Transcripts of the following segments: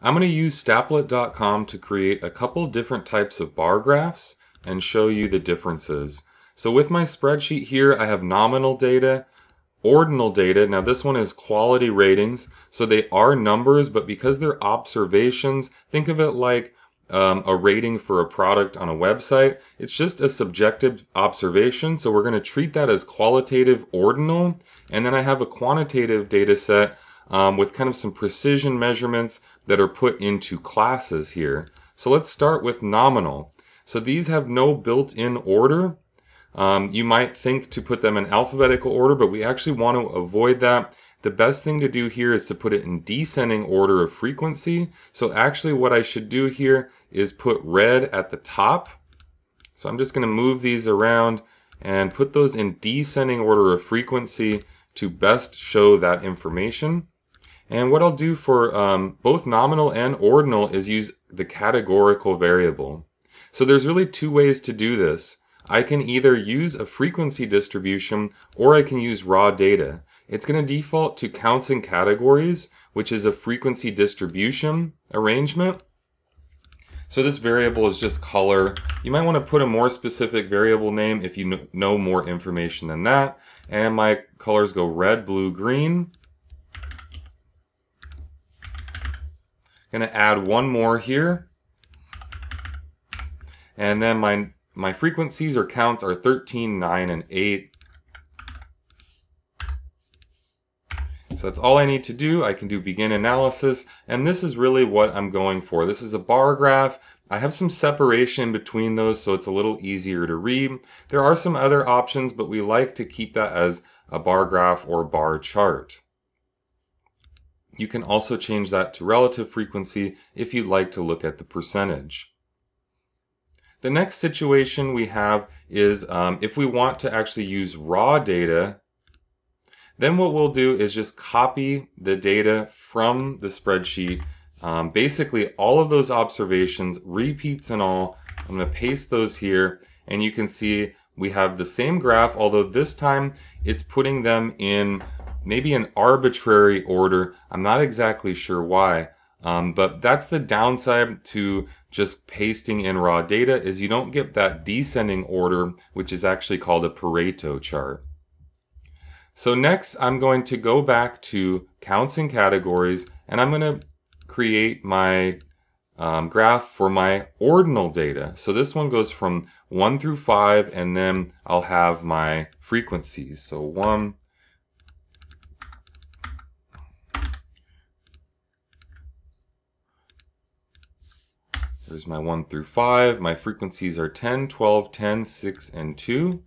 I'm going to use Staplet.com to create a couple different types of bar graphs and show you the differences. So with my spreadsheet here, I have nominal data, ordinal data. Now this one is quality ratings, so they are numbers, but because they're observations, think of it like a rating for a product on a website. It's just a subjective observation, so we're going to treat that as qualitative ordinal. And then I have a quantitative data set with kind of some precision measurements that are put into classes here. So let's start with nominal. So these have no built-in order. You might think to put them in alphabetical order, but we actually want to avoid that. The best thing to do here is to put it in descending order of frequency. So actually what I should do here is put red at the top. So I'm just going to move these around and put those in descending order of frequency to best show that information. And what I'll do for both nominal and ordinal is use the categorical variable. So there's really two ways to do this. I can either use a frequency distribution or I can use raw data. It's going to default to counts and categories, which is a frequency distribution arrangement. So this variable is just color. You might want to put a more specific variable name if you know more information than that. And my colors go red, blue, green. Going to add one more here. And then my frequencies or counts are 13, 9, and 8. So that's all I need to do. I can do begin analysis, and this is really what I'm going for. This is a bar graph. I have some separation between those so it's a little easier to read. There are some other options, but we like to keep that as a bar graph or bar chart. You can also change that to relative frequency if you'd like to look at the percentage. The next situation we have is if we want to actually use raw data, then what we'll do is just copy the data from the spreadsheet. Basically all of those observations, repeats and all, I'm going to paste those here, and you can see we have the same graph, although this time it's putting them in maybe an arbitrary order. I'm not exactly sure why. But that's the downside to just pasting in raw data, is you don't get that descending order, which is actually called a Pareto chart. So next I'm going to go back to counts and categories, and I'm going to create my graph for my ordinal data. So this one goes from 1 through 5, and then I'll have my frequencies. So 1, there's my 1 through 5. My frequencies are 10, 12, 10, 6, and 2.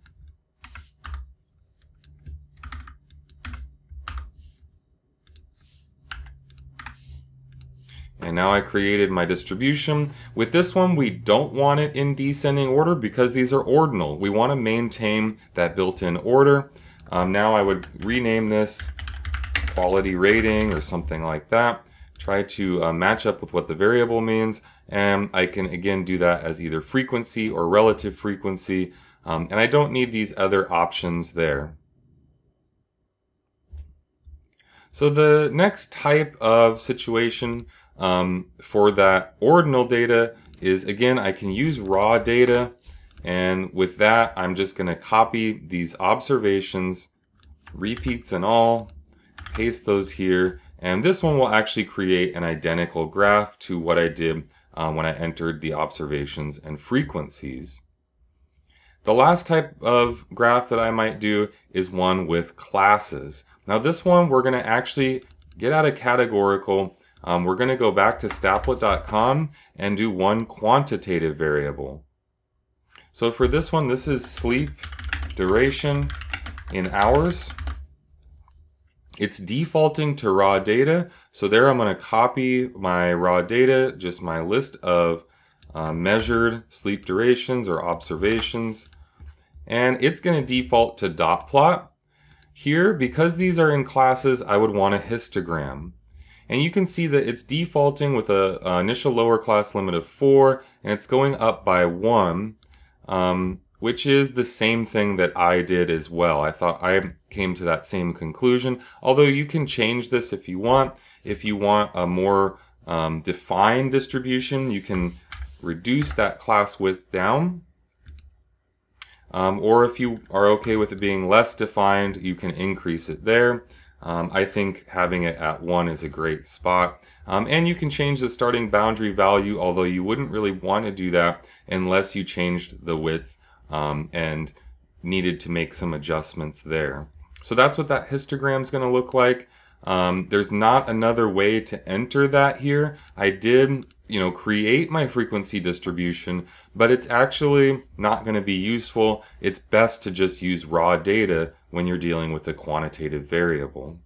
And now I created my distribution. With this one, we don't want it in descending order because these are ordinal. We want to maintain that built-in order. Now I would rename this quality rating or something like that. Try to match up with what the variable means. And I can again do that as either frequency or relative frequency. And I don't need these other options there. So the next type of situation for that ordinal data is, again, I can use raw data, and with that I'm just going to copy these observations, repeats and all, paste those here, and this one will actually create an identical graph to what I did when I entered the observations and frequencies. The last type of graph that I might do is one with classes. Now this one we're going to actually get out of categorical. We're going to go back to Staplet.com and do one quantitative variable. So for this one, this is sleep duration in hours. It's defaulting to raw data. So there I'm going to copy my raw data, just my list of measured sleep durations or observations. And it's going to default to dot plot. Here, because these are in classes, I would want a histogram. And you can see that it's defaulting with an initial lower class limit of 4, and it's going up by 1, which is the same thing that I did as well. I thought I came to that same conclusion, although you can change this if you want. If you want a more defined distribution, you can reduce that class width down. Or if you are okay with it being less defined, you can increase it there. I think having it at 1 is a great spot. And you can change the starting boundary value, although you wouldn't really want to do that unless you changed the width and needed to make some adjustments there. So that's what that histogram is going to look like. There's not another way to enter that here. I did, create my frequency distribution, but it's actually not going to be useful. It's best to just use raw data when you're dealing with a quantitative variable.